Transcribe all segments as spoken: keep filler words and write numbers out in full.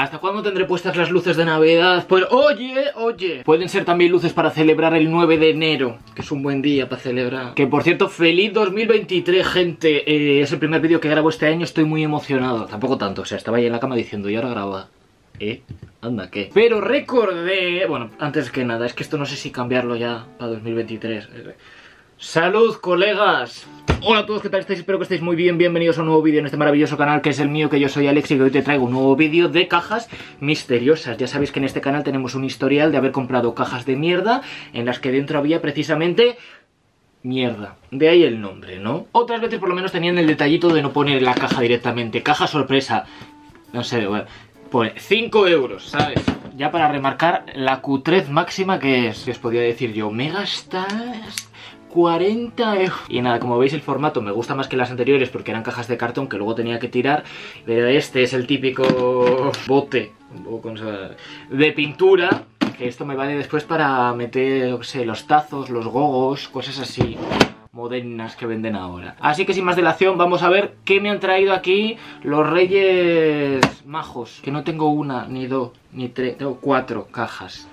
¿Hasta cuándo tendré puestas las luces de Navidad? Pues oye, oye, pueden ser también luces para celebrar el nueve de enero, que es un buen día para celebrar. Que por cierto, feliz dos mil veintitrés, gente. eh, Es el primer vídeo que grabo este año, estoy muy emocionado. Tampoco tanto, o sea, estaba ahí en la cama diciendo, y ahora graba. ¿Eh? Anda, ¿qué? Pero recordé... Bueno, antes que nada, es que esto no sé si cambiarlo ya para dos mil veintitrés. ¡Salud, colegas! Hola a todos, ¿qué tal estáis? Espero que estéis muy bien. Bienvenidos a un nuevo vídeo en este maravilloso canal que es el mío, que yo soy Alex y que hoy te traigo un nuevo vídeo de cajas misteriosas. Ya sabéis que en este canal tenemos un historial de haber comprado cajas de mierda en las que dentro había precisamente... mierda, de ahí el nombre, ¿no? Otras veces por lo menos tenían el detallito de no poner la caja directamente. Caja sorpresa. No sé, bueno, pone cinco euros, ¿sabes? Ya para remarcar la cutrez máxima que es. Les podía decir yo, me gastas cuarenta euros. Y nada, como veis el formato me gusta más que las anteriores porque eran cajas de cartón que luego tenía que tirar. Pero este es el típico bote de pintura, que esto me vale después para meter, yo qué sé, los tazos, los gogos, cosas así modernas que venden ahora. Así que sin más dilación vamos a ver qué me han traído aquí los Reyes Majos. Que no tengo una, ni dos, ni tres, tengo cuatro cajas.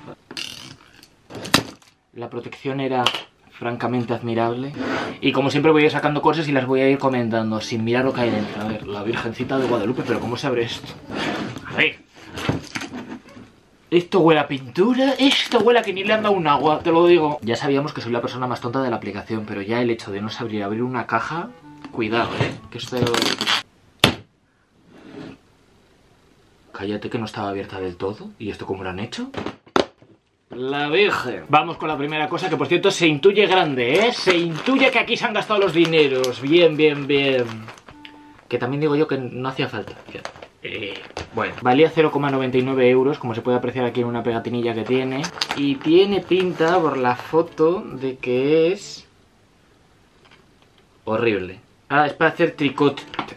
La protección era francamente admirable. Y como siempre voy a ir sacando cosas y las voy a ir comentando sin mirar lo que hay dentro. A ver, la Virgencita de Guadalupe, pero ¿cómo se abre esto? A ver. Esto huele a pintura, esto huele a que ni le han dado un agua, te lo digo. Ya sabíamos que soy la persona más tonta de la aplicación, pero ya el hecho de no saber abrir una caja, cuidado, eh, que esto... Cállate que no estaba abierta del todo. ¿Y esto cómo lo han hecho? La Virgen. Vamos con la primera cosa, que por cierto se intuye grande, ¿eh? Se intuye que aquí se han gastado los dineros. Bien, bien, bien. Que también digo yo que no hacía falta. Eh, bueno, valía cero coma noventa y nueve euros, como se puede apreciar aquí en una pegatinilla que tiene. Y tiene pinta por la foto de que es... horrible. Ah, es para hacer tricot.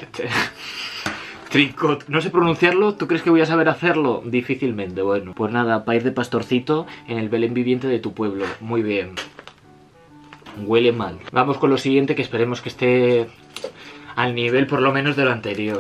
Tricot. No sé pronunciarlo, ¿tú crees que voy a saber hacerlo? Difícilmente, bueno. Pues nada, para ir de pastorcito en el Belén viviente de tu pueblo. Muy bien. Huele mal. Vamos con lo siguiente, que esperemos que esté al nivel por lo menos de lo anterior.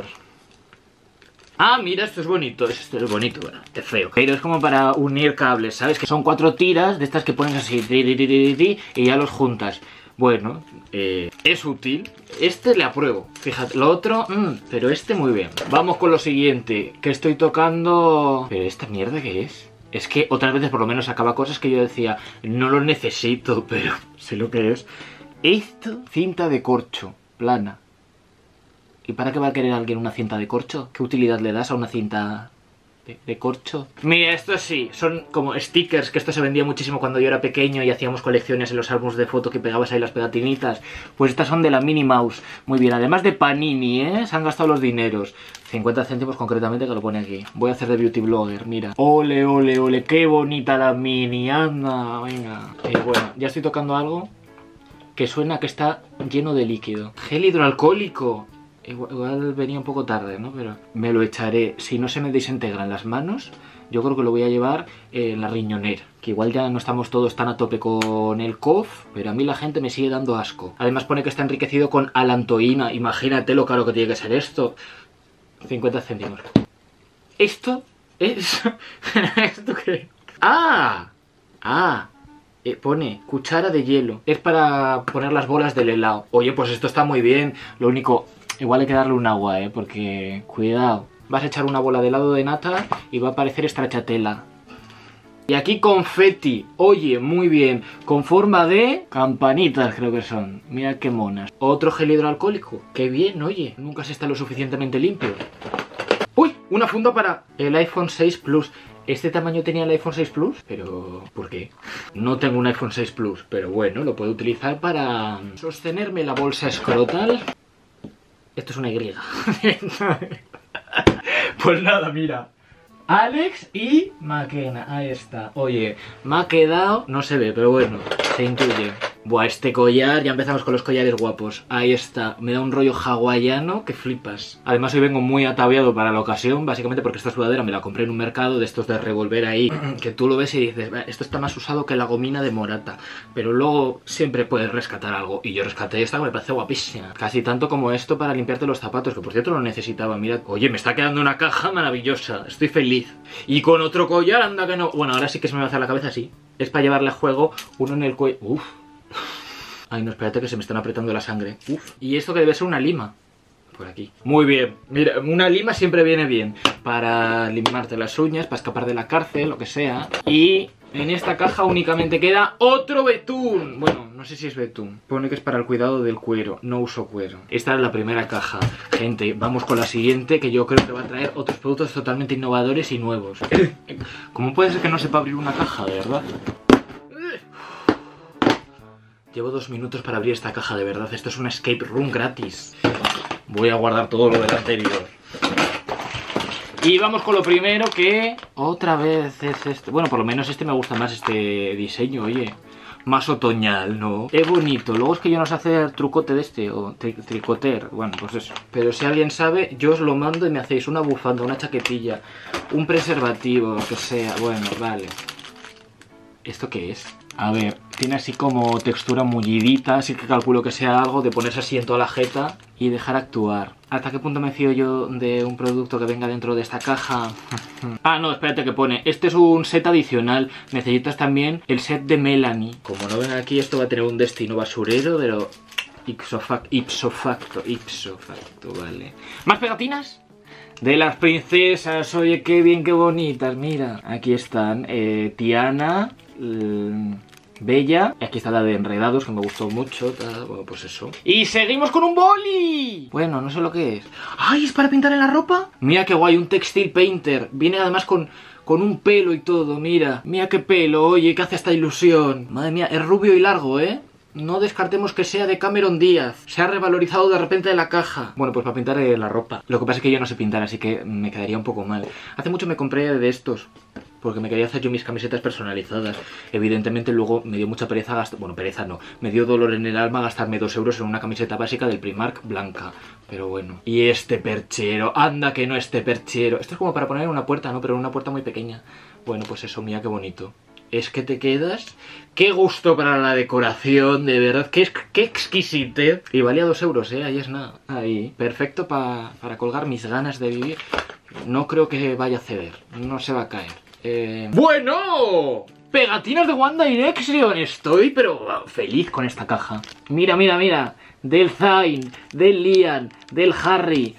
Ah, mira, esto es bonito, esto es bonito, bueno, es feo. Pero es como para unir cables, ¿sabes? Que son cuatro tiras de estas que pones así, ti, ti, ti, ti, ti, y ya los juntas. Bueno, eh, es útil. Este le apruebo, fíjate, lo otro, mmm, pero este muy bien. Vamos con lo siguiente, que estoy tocando... ¿Pero esta mierda qué es? Es que otras veces por lo menos sacaba cosas que yo decía, no lo necesito, pero sé lo que es. Esto, cinta de corcho, plana. ¿Y para qué va a querer alguien una cinta de corcho? ¿Qué utilidad le das a una cinta de, de corcho? Mira, estos sí, son como stickers, que esto se vendía muchísimo cuando yo era pequeño y hacíamos colecciones en los álbumes de foto que pegabas ahí las pegatinitas. Pues estas son de la Minnie Mouse. Muy bien, además de Panini, ¿eh? Se han gastado los dineros. cincuenta céntimos concretamente, que lo pone aquí. Voy a hacer de beauty blogger, mira. Ole, ole, ole, qué bonita la Minnie, anda, venga. Eh, bueno, ya estoy tocando algo que suena que está lleno de líquido. Gel hidroalcohólico. Igual, igual venía un poco tarde, ¿no? Pero me lo echaré. Si no se me desintegran las manos, yo creo que lo voy a llevar en la riñonera. Que igual ya no estamos todos tan a tope con el cof, pero a mí la gente me sigue dando asco. Además pone que está enriquecido con alantoína. Imagínate lo caro que tiene que ser esto. cincuenta céntimos. ¿Esto es...? ¿Esto qué? ¡Ah! ¡Ah! Eh, pone cuchara de hielo. Es para poner las bolas del helado. Oye, pues esto está muy bien. Lo único... igual hay que darle un agua, eh, porque... cuidado. Vas a echar una bola de helado de nata y va a parecer stracciatella. Y aquí confeti. Oye, muy bien. Con forma de campanitas, creo que son. Mira qué monas. Otro gel hidroalcohólico. Qué bien, oye. Nunca se está lo suficientemente limpio. ¡Uy! Una funda para el iPhone seis Plus. ¿Este tamaño tenía el iPhone seis Plus? Pero... ¿por qué? No tengo un iPhone seis Plus, pero bueno, lo puedo utilizar para sostenerme la bolsa escrotal. Esto es una Y. Pues nada, mira. Alex y McKenna. Ahí está. Oye, me ha quedado... no se ve, pero bueno, se intuye. Buah, este collar, ya empezamos con los collares guapos. Ahí está, me da un rollo hawaiano que flipas. Además hoy vengo muy ataviado para la ocasión, básicamente porque esta sudadera me la compré en un mercado de estos de revolver ahí, que tú lo ves y dices, esto está más usado que la gomina de Morata. Pero luego siempre puedes rescatar algo, y yo rescaté esta que me parece guapísima. Casi tanto como esto para limpiarte los zapatos, que por cierto lo necesitaba, mira. Oye, me está quedando una caja maravillosa, estoy feliz. Y con otro collar, anda que no. Bueno, ahora sí que se me va a hacer la cabeza así. Es para llevarle a juego uno en el cuello. Uf. Ay, no, espérate que se me están apretando la sangre. Uf. Y esto que debe ser una lima. Por aquí. Muy bien. Mira, una lima siempre viene bien. Para limarte las uñas, para escapar de la cárcel, lo que sea. Y en esta caja únicamente queda otro betún. Bueno, no sé si es betún. Pone que es para el cuidado del cuero. No uso cuero. Esta es la primera caja. Gente, vamos con la siguiente, que yo creo que va a traer otros productos totalmente innovadores y nuevos. ¿Cómo puede ser que no sepa abrir una caja, de verdad? Llevo dos minutos para abrir esta caja, de verdad. Esto es una escape room gratis. Voy a guardar todo lo del anterior. Y vamos con lo primero, que otra vez es este. Bueno, por lo menos este me gusta más, este diseño, oye. Más otoñal, ¿no? Es bonito. Luego es que yo no sé hacer trucote de este, o tri tricoter. Bueno, pues eso. Pero si alguien sabe, yo os lo mando y me hacéis una bufanda, una chaquetilla, un preservativo, lo que sea. Bueno, vale. ¿Esto qué es? A ver, tiene así como textura mullidita, así que calculo que sea algo de ponerse así en toda la jeta y dejar actuar. ¿Hasta qué punto me fío yo de un producto que venga dentro de esta caja? Ah, no, espérate que pone. Este es un set adicional. Necesitas también el set de Melanie. Como no ven aquí, esto va a tener un destino basurero, pero ipso facto, ipso facto, ipso facto, vale. ¿Más pegatinas? De las princesas, oye, qué bien, qué bonitas, mira. Aquí están, eh, Tiana, eh, Bella. Y aquí está la de Enredados, que me gustó mucho, tal, bueno, pues eso. Y seguimos con un boli. Bueno, no sé lo que es. ¡Ay, es para pintar en la ropa! Mira qué guay, un textile painter. Viene además con, con un pelo y todo, mira. Mira qué pelo, oye, que hace esta ilusión. Madre mía, es rubio y largo, ¿eh? No descartemos que sea de Cameron Díaz. Se ha revalorizado de repente de la caja. Bueno, pues para pintar la ropa. Lo que pasa es que yo no sé pintar, así que me quedaría un poco mal. Hace mucho me compré de estos, porque me quería hacer yo mis camisetas personalizadas. Evidentemente luego me dio mucha pereza gastar... Bueno, pereza no. Me dio dolor en el alma gastarme dos euros en una camiseta básica del Primark blanca. Pero bueno. Y este perchero. Anda que no, este perchero. Esto es como para poner en una puerta, ¿no? Pero en una puerta muy pequeña. Bueno, pues eso, mira qué bonito. Es que te quedas... ¡Qué gusto para la decoración! De verdad, qué, qué exquisite. Y valía dos euros, ¿eh? Ahí es nada. Ahí. Perfecto pa, para colgar mis ganas de vivir. No creo que vaya a ceder. No se va a caer. Eh... ¡Bueno! Pegatinas de One Direction. Estoy, pero feliz con esta caja. Mira, mira, mira. Del Zayn, del Liam, del Harry,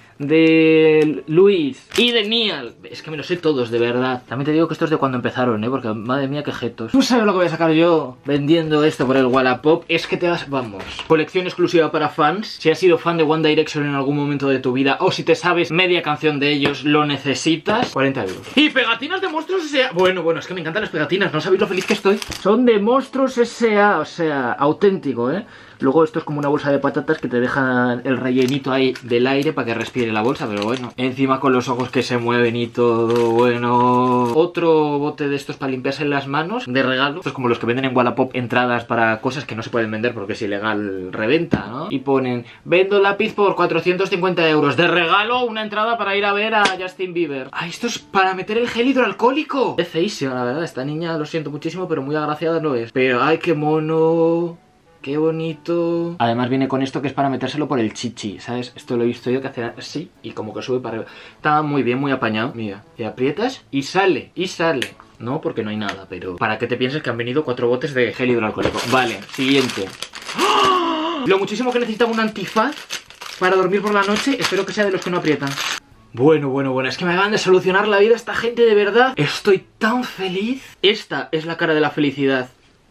de Luis y de Niall. Es que me los sé todos, de verdad. También te digo que esto es de cuando empezaron, ¿eh? Porque madre mía, qué jetos. ¿Tú sabes lo que voy a sacar yo vendiendo esto por el Wallapop? Es que te vas... Vamos. Colección exclusiva para fans. Si has sido fan de One Direction en algún momento de tu vida, o si te sabes media canción de ellos, lo necesitas. cuarenta euros. Y pegatinas de Monstruos S A. Bueno, bueno, es que me encantan las pegatinas. No sabéis lo feliz que estoy. Son de Monstruos S A. O sea, auténtico, ¿eh? Luego esto es como una bolsa de patatas que te dejan el rellenito ahí del aire para que respire la bolsa, pero bueno. Encima con los ojos que se mueven y todo, bueno. Otro bote de estos para limpiarse las manos, de regalo. Esto es como los que venden en Wallapop, entradas para cosas que no se pueden vender porque es ilegal reventa, ¿no? Y ponen, vendo lápiz por cuatrocientos cincuenta euros. De regalo, una entrada para ir a ver a Justin Bieber. Ah, esto es para meter el gel hidroalcohólico. Es feísimo, la verdad. Esta niña, lo siento muchísimo, pero muy agraciada no es. Pero, ay, qué mono... ¡Qué bonito! Además viene con esto que es para metérselo por el chichi, ¿sabes? Esto lo he visto yo que hace así y como que sube para arriba. Está muy bien, muy apañado. Mira, y aprietas y sale, y sale. No, porque no hay nada, pero... Para que te pienses que han venido cuatro botes de gel hidroalcohólico. Vale, siguiente. ¡Oh! Lo muchísimo que necesitaba un antifaz para dormir por la noche. Espero que sea de los que no aprietan. Bueno, bueno, bueno, es que me acaban de solucionar la vida esta gente, de verdad. Estoy tan feliz. Esta es la cara de la felicidad.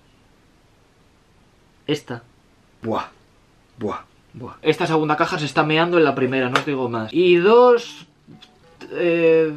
Esta. Buah, buah, buah. Esta segunda caja se está meando en la primera, no os digo más. Y dos... Eh,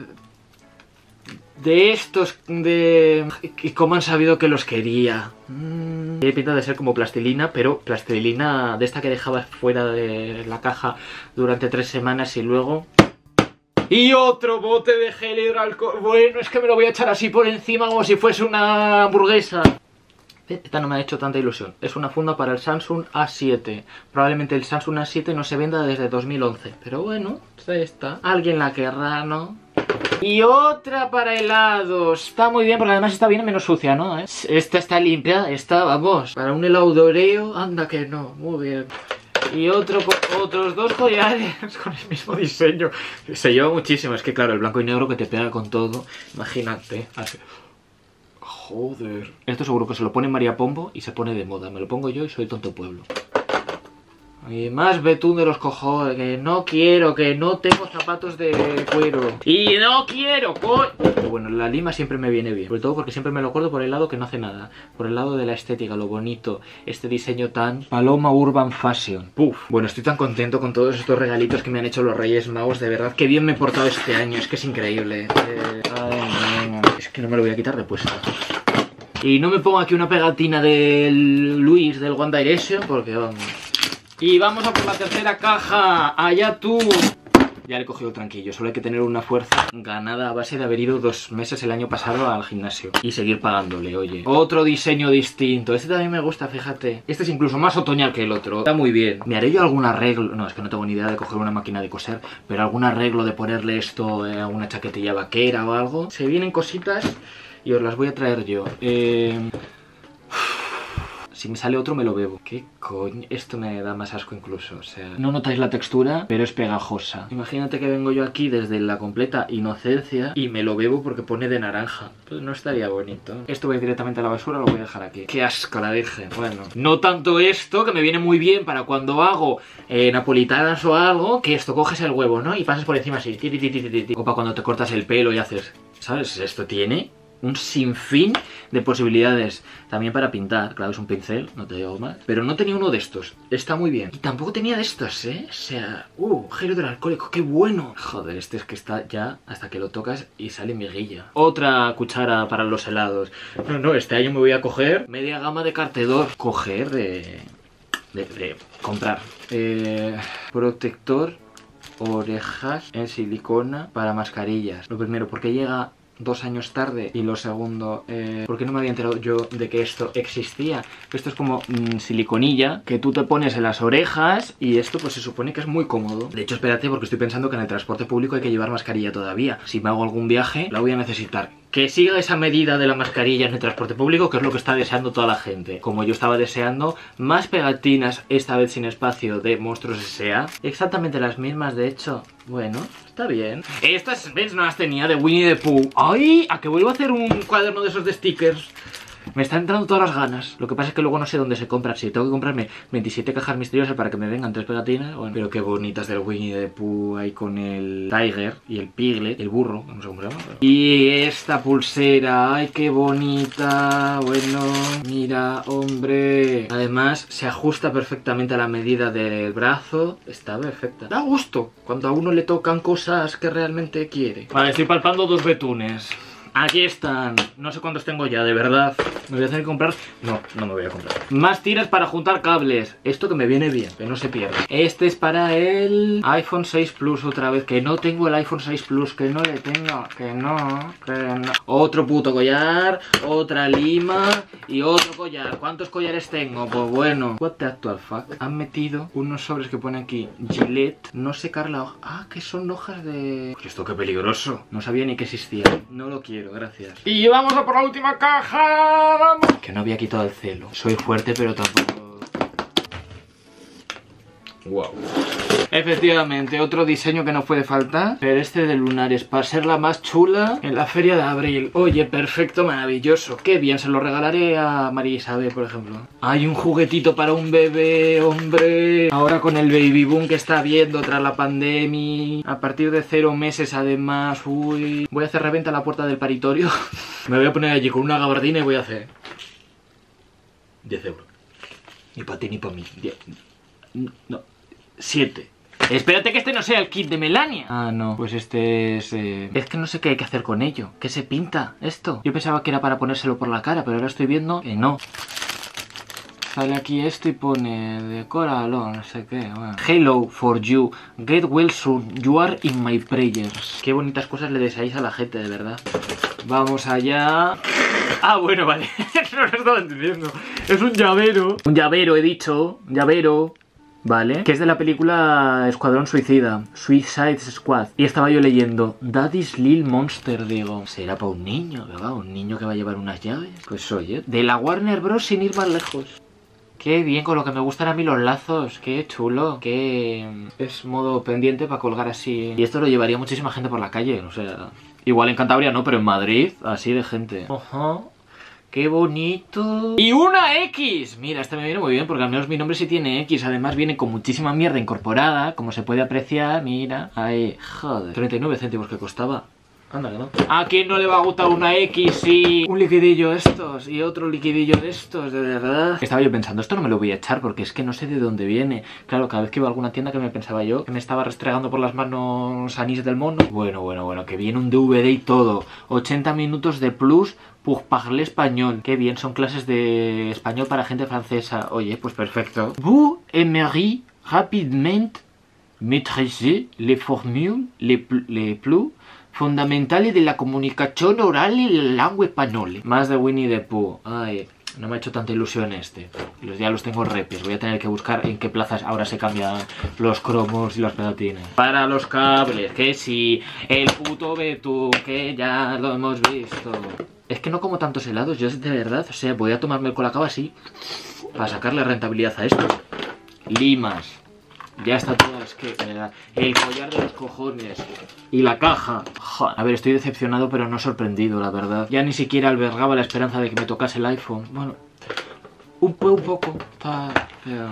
de estos... De... ¿Y cómo han sabido que los quería? Mm, tiene pinta de ser como plastilina, pero plastilina de esta que dejabas fuera de la caja durante tres semanas y luego... Y otro bote de gel hidroalcohólico. Bueno, es que me lo voy a echar así por encima como si fuese una hamburguesa. Esta no me ha hecho tanta ilusión. Es una funda para el Samsung A siete. Probablemente el Samsung A siete no se venda desde dos mil once. Pero bueno, está. Alguien la querrá, ¿no? Y otra para helados. Está muy bien porque además está bien menos sucia, ¿no? Esta está limpia. Esta, vamos, para un helado de Oreo, anda que no. Muy bien. Y otro, otros dos collares con el mismo diseño. Se lleva muchísimo. Es que claro, el blanco y negro que te pega con todo. Imagínate. Así. Joder. Esto seguro que se lo pone María Pombo y se pone de moda. Me lo pongo yo y soy tonto pueblo. Y más betún de los cojones. Que no quiero, que no tengo zapatos de cuero. Y no quiero, coño. Pero bueno, la lima siempre me viene bien. Sobre todo porque siempre me lo acuerdo por el lado que no hace nada. Por el lado de la estética, lo bonito. Este diseño tan Paloma Urban Fashion. Puf. Bueno, estoy tan contento con todos estos regalitos que me han hecho los Reyes Magos. De verdad, qué bien me he portado este año. Es que es increíble. Eh, ay, venga. Es que no me lo voy a quitar de puesto. Y no me pongo aquí una pegatina del Luis, del One Direction, porque vamos. Y vamos a por la tercera caja. Allá tú. Ya le he cogido el tranquillo. Solo hay que tener una fuerza ganada a base de haber ido dos meses el año pasado al gimnasio. Y seguir pagándole, oye. Otro diseño distinto. Este también me gusta, fíjate. Este es incluso más otoñal que el otro. Está muy bien. ¿Me haré yo algún arreglo? No, es que no tengo ni idea de coger una máquina de coser. Pero algún arreglo de ponerle esto a una chaquetilla vaquera o algo. Se vienen cositas y os las voy a traer yo. Eh... Si me sale otro me lo bebo. ¿Qué coño? Esto me da más asco incluso, o sea... No notáis la textura, pero es pegajosa. Imagínate que vengo yo aquí desde la completa inocencia y me lo bebo porque pone de naranja. Pues no estaría bonito. Esto va a ir directamente a la basura, lo voy a dejar aquí. Qué asco la virgen. Bueno, no tanto esto, que me viene muy bien para cuando hago eh, napolitanas o algo, que esto coges el huevo, ¿no? Y pasas por encima así. Ti, ti, ti, ti, ti. O para cuando te cortas el pelo y haces... ¿Sabes? Esto tiene... un sinfín de posibilidades. También para pintar, claro, es un pincel, no te digo más. Pero no tenía uno de estos, está muy bien. Y tampoco tenía de estos, ¿eh? O sea, uh, gel hidroalcohólico, qué bueno. Joder, este es que está ya hasta que lo tocas y sale miguilla. Otra cuchara para los helados. No, no, este año me voy a coger media gama de cartedor. Coger de... de, de comprar. Eh, protector orejas en silicona para mascarillas. Lo primero, porque llega... dos años tarde. Y lo segundo, eh, ¿por qué no me había enterado yo de que esto existía? Esto es como mmm, siliconilla que tú te pones en las orejas y esto pues se supone que es muy cómodo. De hecho, espérate, porque estoy pensando que en el transporte público hay que llevar mascarilla todavía. Si me hago algún viaje, la voy a necesitar. Que siga esa medida de la mascarilla en el transporte público, que es lo que está deseando toda la gente. Como yo estaba deseando más pegatinas, esta vez sin espacio, de Monstruos S A Exactamente las mismas, de hecho. Bueno, está bien. Estas, ¿ves? No las tenía de Winnie the Pooh. ¡Ay! ¿A que vuelvo a hacer un cuaderno de esos de stickers? Me están entrando todas las ganas. Lo que pasa es que luego no sé dónde se compran. Si tengo que comprarme veintisiete cajas misteriosas para que me vengan tres pegatinas, bueno. Pero qué bonitas del Winnie the Pooh ahí con el Tiger y el Piglet, el burro, no sé cómo se llama. Pero... Y esta pulsera, ay, qué bonita. Bueno, mira, hombre. Además, se ajusta perfectamente a la medida del brazo. Está perfecta. Da gusto cuando a uno le tocan cosas que realmente quiere. Vale, estoy palpando dos betunes. Aquí están, no sé cuántos tengo ya, de verdad. Me voy a tener que comprar, no, no me voy a comprar. Más tiras para juntar cables. Esto que me viene bien, que no se pierda. Este es para el iPhone seis Plus otra vez. Que no tengo el iPhone seis Plus, que no le tengo, que no, que no. Otro puto collar, otra lima y otro collar. ¿Cuántos collares tengo? Pues bueno. What the actual fuck. Han metido unos sobres que pone aquí Gillette, no secar la hoja. Ah, que son hojas de... Pues esto qué peligroso. No sabía ni que existía. No lo quiero. Gracias. Y vamos a por la última caja. ¡Vamos! Que no había quitado el celo. Soy fuerte, pero tampoco... Wow. Efectivamente, otro diseño que no puede faltar. Pero este de lunares, para ser la más chula en la feria de abril. Oye, perfecto, maravilloso. Qué bien, se lo regalaré a María Isabel, por ejemplo. Hay un juguetito para un bebé, hombre. Ahora con el baby boom que está habiendo tras la pandemia. A partir de cero meses, además. Uy. Voy a hacer reventa a la puerta del paritorio. Me voy a poner allí con una gabardina y voy a hacer diez euros. Ni para ti ni para mí. diez. No. siete. Espérate que este no sea el kit de Melania. Ah, no, pues este es... Eh... Es que no sé qué hay que hacer con ello. ¿Qué se pinta esto? Yo pensaba que era para ponérselo por la cara, pero ahora estoy viendo que no. sale aquí esto y pone decóralo, no sé qué, bueno. Hello for you, get well soon, you are in my prayers. Qué bonitas cosas le deseáis a la gente, de verdad. Vamos allá. Ah, bueno, vale. No lo estaba entendiendo. Es un llavero. Un llavero, he dicho. Llavero. Vale. Que es de la película Escuadrón Suicida. Suicide Squad. Y estaba yo leyendo Daddy's Little Monster. Digo, ¿será para un niño? ¿Verdad? ¿Un niño que va a llevar unas llaves? Pues oye, de la Warner Bros. Sin ir más lejos. Qué bien, con lo que me gustan a mí los lazos. Qué chulo. Qué... es modo pendiente para colgar así. Y esto lo llevaría muchísima gente por la calle. O sea... igual en Cantabria no, pero en Madrid, así de gente. Ajá. ¡Qué bonito! ¡Y una X! Mira, este me viene muy bien porque al menos mi nombre sí tiene X. Además viene con muchísima mierda incorporada, como se puede apreciar. Mira, ahí, joder. treinta y nueve céntimos que costaba. Anda, que no. ¿A quién no le va a gustar una X y un liquidillo estos y otro liquidillo de estos, de verdad? Estaba yo pensando, esto no me lo voy a echar porque es que no sé de dónde viene. Claro, cada vez que iba a alguna tienda que me pensaba yo, que me estaba restregando por las manos anís del mono. Bueno, bueno, bueno, que viene un D V D y todo. ochenta minutos de plus pour parler español. Qué bien, son clases de español para gente francesa. Oye, pues perfecto. Vous aimeriez rapidement maîtriser les formules les, les plus fundamentales de la comunicación oral y la lengua española. Más de Winnie the Pooh. Ay, no me ha hecho tanta ilusión este. Los, ya los tengo repes. Voy a tener que buscar en qué plazas ahora se cambian los cromos y las pegatines. Para los cables, que sí. El puto betún, que ya lo hemos visto. Es que no como tantos helados, yo de verdad, o sea, voy a tomarme el colacao así para sacarle rentabilidad a esto. Limas. Ya está todo, es que, verdad. El collar de los cojones. Y la caja. Joder. A ver, estoy decepcionado, pero no sorprendido, la verdad. Ya ni siquiera albergaba la esperanza de que me tocase el iPhone. Bueno, un, un poco. Está feo.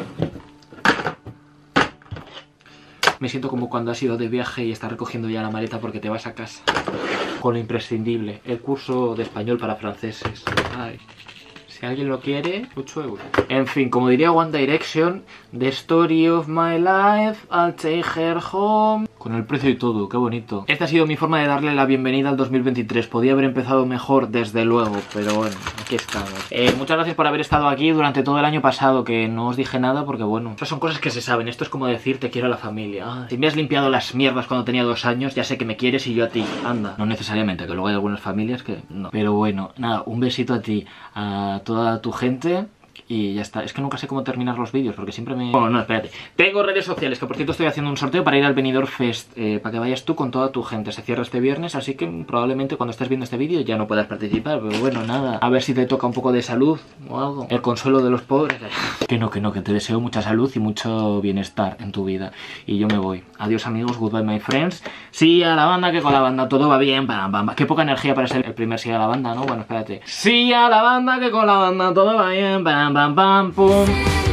Me siento como cuando has ido de viaje y estás recogiendo ya la maleta porque te vas a casa. Con lo imprescindible. El curso de español para franceses. Ay. Si alguien lo quiere, ocho euros. En fin, como diría One Direction, The Story of My Life, I'll take her home. Con el precio y todo, qué bonito. Esta ha sido mi forma de darle la bienvenida al dos mil veintitrés. Podía haber empezado mejor, desde luego, pero bueno, aquí estamos. Eh, muchas gracias por haber estado aquí durante todo el año pasado, que no os dije nada porque, bueno, estas son cosas que se saben. Esto es como decir te quiero a la familia. Ah, si me has limpiado las mierdas cuando tenía dos años, ya sé que me quieres y yo a ti. Anda. No necesariamente, que luego hay algunas familias que no. Pero bueno, nada, un besito a ti, a toda tu gente. Y ya está, es que nunca sé cómo terminar los vídeos porque siempre me... Oh, no, espérate. Tengo redes sociales, que por cierto estoy haciendo un sorteo para ir al Benidorm Fest, eh, para que vayas tú con toda tu gente. Se cierra este viernes, así que probablemente cuando estés viendo este vídeo ya no puedas participar. Pero bueno, nada, a ver si te toca un poco de salud o algo. El consuelo de los pobres. Que no, que no, que te deseo mucha salud y mucho bienestar en tu vida. Y yo me voy. Adiós amigos, goodbye my friends. Sí a la banda, que con la banda todo va bien. Bam, bam, bam. Qué poca energía para ser el primer sí a la banda, ¿no? Bueno, espérate. Sí a la banda, que con la banda todo va bien. Bam, bam, bam, pum.